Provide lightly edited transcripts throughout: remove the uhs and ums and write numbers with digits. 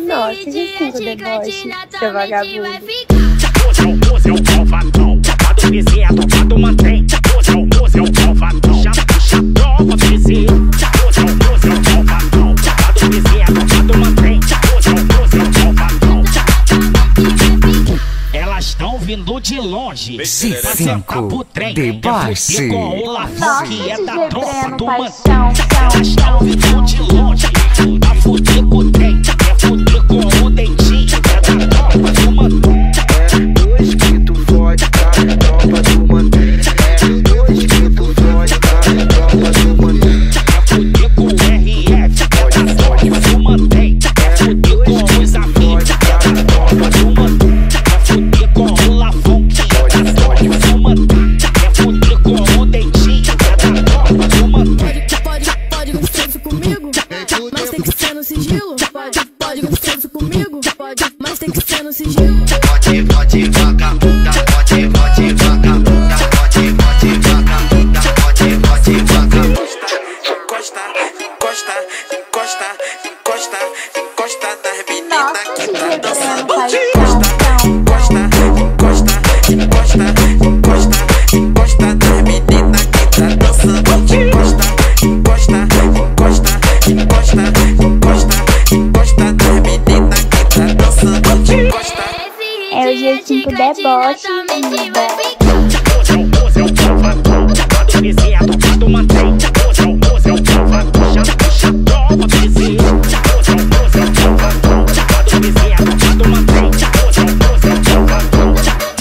Nossa, que cinco deboche, seu vagabundo. Hoje é o malvadão, a do PC é a tropa do mantém. Hoje é o malvadão, já puxa a tropa do PC. Hoje é o malvadão, a do PC é a tropa do mantém. Hoje é o malvadão. Elas estão vindo de longe pra sentar pro trem. Deboche. Igual o Lafon, que é da tropa do mantém. Elas estão vindo de longe pra fuder com o trem. Quer fuder com o dentinho, é da tropa do mantém. Dois que tu fode, tá? Tropa do mantém. Dois que tu fode, tá? Tropa do mantém. Quer fuder com o RF, é da tropa do mantém. Quer fuder com os amigos, é da tropa do mantém. Quer fuder com o Lafon, que é da tropa do mantém. Quer fuder com o dentinho, é da tropa do mantém. Pode gostoso comigo, mas tem que ser no sigilo. Pode gostoso comigo, mas tem que ser no sigilo. Pode vagabunda, pode vagabunda, pode vagabunda, pode vagabunda. Encosta, encosta, encosta, encosta, encosta nas meninas que tá dançando. Encosta, encosta, encosta, encosta, encosta nas meninas que tá dançando. Encosta, encosta, encosta, encosta, encosta, encosta nas meninas que tá dançando. Encosta. É o G5 deboche, vida. Hoje é o malvadão, a do PC é a tropa do mantém. Hoje é o malvadão, já puxa a tropa do PC. Hoje é o malvadão, a do PC é a tropa do mantém. Hoje é o malvadão.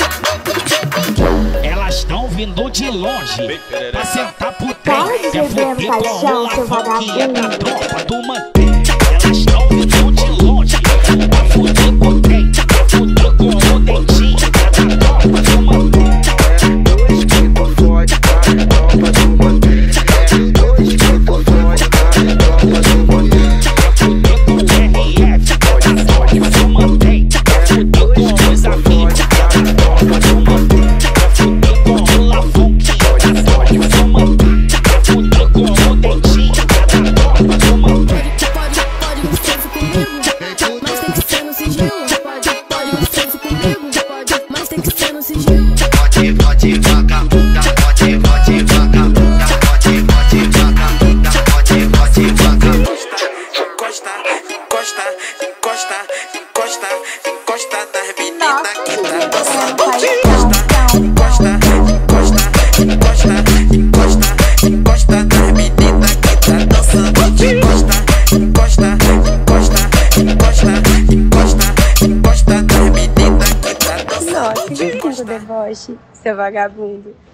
Elas estão vindo de longe pra sentar pro trem. Quer fuder com o Lafon, que é da tropa do mantém. Elas estão vindo de longe pra fuder com o trem. Quer fuder com o dentinho, é da tropa do mantém. Dois que tu fode, tá? Tropa do mantém. Dois que tu fode, tá? Tropa do mantém. Quer fuder com o RF, é da tropa do mantém. Quer fuder com os amigos, é da tropa do mantém. Quer fuder com o Lafon, que é da tropa do mantém. Quer fuder com o dentinho, é da tropa do mantém. Pode gostoso comigo, mas tem que ser no sigilo. Pode gostoso comigo, mas tem que ser no sigilo. Pode vagabunda, pode vagabunda, pode vagabunda, pode vagabunda. Encosta, encosta, encosta, encosta, encosta nas meninas que tá dançando. Encosta, encosta, encosta, encosta, encosta nas meninas que tá dançando. Encosta, encosta, encosta, encosta, encosta, encosta nas meninas que tá dançando. Nossa, que cinco deboche, seu vagabundo.